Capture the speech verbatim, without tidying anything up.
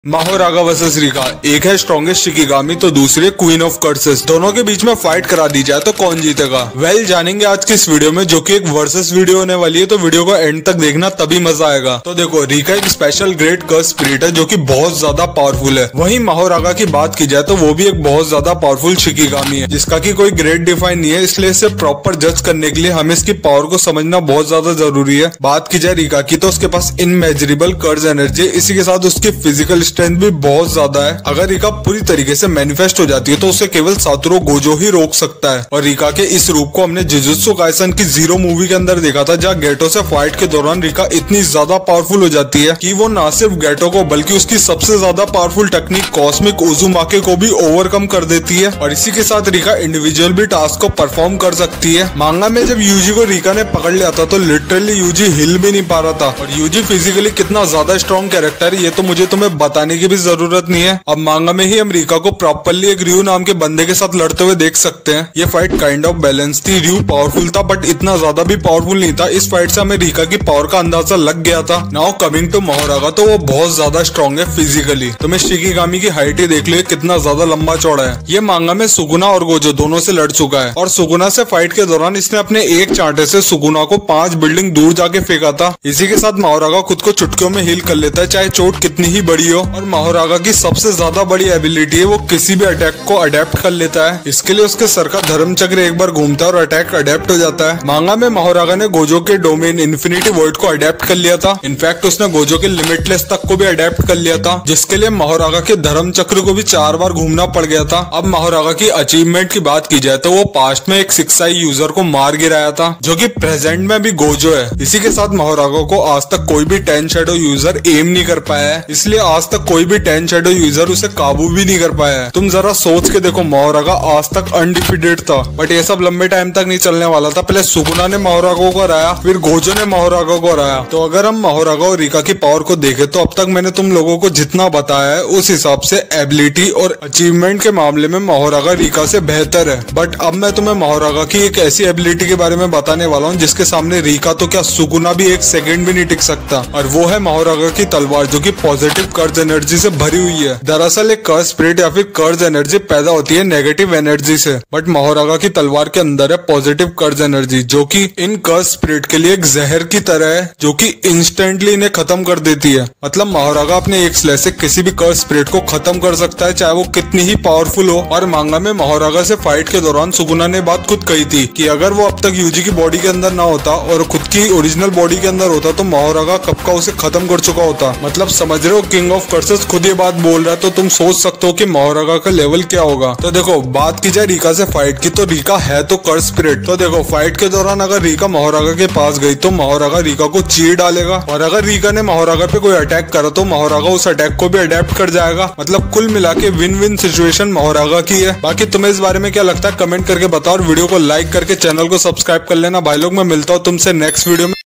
माहोरागा versus Rica, एक है strongest शिकिगामी तो दूसरी क्वीन ऑफ कर्सेस। दोनों के बीच में फाइट करा दी जाए तो कौन जीतेगा? वेल well, जानेंगे आज की इस वीडियो में, जो कि एक वर्सेस वीडियो होने वाली है, तो वीडियो को एंड तक देखना तभी मजा आएगा। तो देखो, रिका एक स्पेशल ग्रेट कर्स स्पिरिट है जो कि बहुत ज्यादा पावरफुल है। वहीं माहोरागा की बात की जाए तो वो भी एक बहुत ज्यादा पावरफुल शिकिगामी है जिसका की कोई ग्रेड डिफाइन नहीं है, इसलिए इसे प्रॉपर जज करने के लिए हमें इसकी पावर को समझना बहुत ज्यादा जरूरी है। बात की जाए रिका की तो उसके पास इनमेजरेबल कर्स एनर्जी, इसी के साथ उसकी फिजिकल स्ट्रेंथ भी बहुत ज्यादा है। अगर रिका पूरी तरीके से मैनिफेस्ट हो जाती है तो उसे केवल सातोरू गोजो ही रोक सकता है। और रिका के इस रूप को हमने जुजुत्सु काइसन की जीरो मूवी के अंदर देखा था, जहाँ गेटो से फाइट के दौरान रिका इतनी ज्यादा पावरफुल हो जाती है कि वो न सिर्फ गेटो को बल्कि उसकी सबसे ज्यादा पावरफुल टेक्निक कॉस्मिक उजुमाके को भी ओवरकम कर देती है। और इसी के साथ रिका इंडिविजुअल भी टास्क को परफॉर्म कर सकती है। मांगा में जब यूजी को रिका ने पकड़ लिया था तो लिटरली यूजी हिल भी नहीं पा रहा था। और यूजी फिजिकली कितना ज्यादा स्ट्रॉन्ग कैरेक्टर है ये तो मुझे तुम्हें बताने की भी जरूरत नहीं है। अब मांगा में ही हम रिका को प्रॉपरली एक रियू नाम के बंदे के साथ लड़ते हुए देख सकते हैं। ये फाइट काइंड ऑफ बैलेंस थी। रियू पावरफुल था बट इतना ज्यादा भी पावरफुल नहीं था। इस फाइट से हमें रिका की पावर का अंदाजा लग गया था। नाउ कमिंग टू माहोरागा, तो वो बहुत ज्यादा स्ट्रॉन्ग है फिजिकली। तुम्हें शिकिगामी की हाइट ही देख लो, कितना ज्यादा लंबा चौड़ा है। ये मांगा में सुगुना और गोजो दोनों से लड़ चुका है। और सुगुना से फाइट के दौरान इसने अपने एक चांटे से सुगुना को पांच बिल्डिंग दूर जाके फेंका था। इसी के साथ माहोरागा खुद को चुटकियों में हील कर लेता है, चाहे चोट कितनी ही बड़ी हो। और माहोरागा की सबसे ज्यादा बड़ी एबिलिटी है वो किसी भी अटैक को अडेप्ट कर लेता है। इसके लिए उसके सर का धर्म चक्र एक बार घूमता है और अटैक अडेप्ट हो जाता है। मांगा में माहोरागा ने गोजो के डोमेन इन्फिनिटी वॉइड को अडेप्ट कर लिया था। इनफैक्ट उसने गोजो के लिमिटलेस तक को भी अडेप्ट कर लिया था, जिसके लिए माहोरागा के धर्म चक्र को भी चार बार घूमना पड़ गया था। अब माहोरागा की अचीवमेंट की बात की जाए तो वो पास्ट में एक सिक्स आई यूजर को मार गिराया था, जो कि प्रेजेंट में भी गोजो है। इसी के साथ माहोरागा को आज तक कोई भी टेन शैडो यूजर एम नहीं कर पाया है, इसलिए आज तक कोई भी टेन शैडो यूजर उसे काबू भी नहीं कर पाया है। तुम जरा सोच के देखो, माहोरागा आज तक अनडिफिटेड था। बट ये सब लंबे टाइम तक नहीं चलने वाला था। पहले सुगुना ने माहोरागा को हराया, फिर गोजो ने माहोरागा को हराया। तो अगर हम माहोरागा और रिका की पावर को देखें तो अब तक मैंने तुम लोगों को जितना बताया है उस हिसाब से एबिलिटी और अचीवमेंट के मामले में माहोरागा रिका से बेहतर है। बट अब मैं तुम्हें माहोरागा की एक ऐसी एबिलिटी के बारे में बताने वाला हूँ जिसके सामने रिका तो क्या सुगुना भी एक सेकंड भी नहीं टिक सकता। और वो है माहोरागा की तलवार, जो कि पॉजिटिव कर्ज एनर्जी से भरी हुई है। दरअसल एक कर्ज स्पिरिट या फिर कर्ज एनर्जी पैदा होती है नेगेटिव एनर्जी से, बट माहोरागा की तलवार के अंदर है पॉजिटिव कर्ज एनर्जी, जो कि इन कर्ज स्पिरिट के लिए एक जहर की तरह है, जो कि इंस्टेंटली इन्हें खत्म कर देती है। मतलब माहोरागा अपने एक स्लैश से किसी भी कर्ज स्पिरिट को खत्म कर सकता है, चाहे वो कितनी ही पावरफुल हो। और मांगा में माहोरागा से फाइट के दौरान सुगुना ने बात खुद कही थी कि अगर वो अब तक यूजी की बॉडी के अंदर ना होता और खुद की ओरिजिनल बॉडी के अंदर होता तो माहोरागा कब का उसे खत्म कर चुका होता। मतलब समझ रहे हो, किंग ऑफ कर्सेस खुद ये बात बोल रहा है, तो तुम सोच सकते हो कि माहोरागा का लेवल क्या होगा। तो देखो, बात की जाए रिका से फाइट की तो रिका है तो कर्स स्पिरिट। तो देखो, फाइट के दौरान अगर रिका माहोरागा के पास गई तो माहोरागा रिका को चीर डालेगा, और अगर रिका ने माहोरागा पे कोई अटैक करा तो माहोरागा उस अटैक को भी अडेप्ट कर जाएगा। मतलब कुल मिला के विन विन सिचुएशन माहोरागा की है। बाकी तुम्हें इस बारे में क्या लगता है कमेंट करके बताओ, और वीडियो को लाइक करके चैनल को सब्सक्राइब कर लेना भाई लोग। मैं मिलता हूँ तुमसे नेक्स्ट वीडियो में।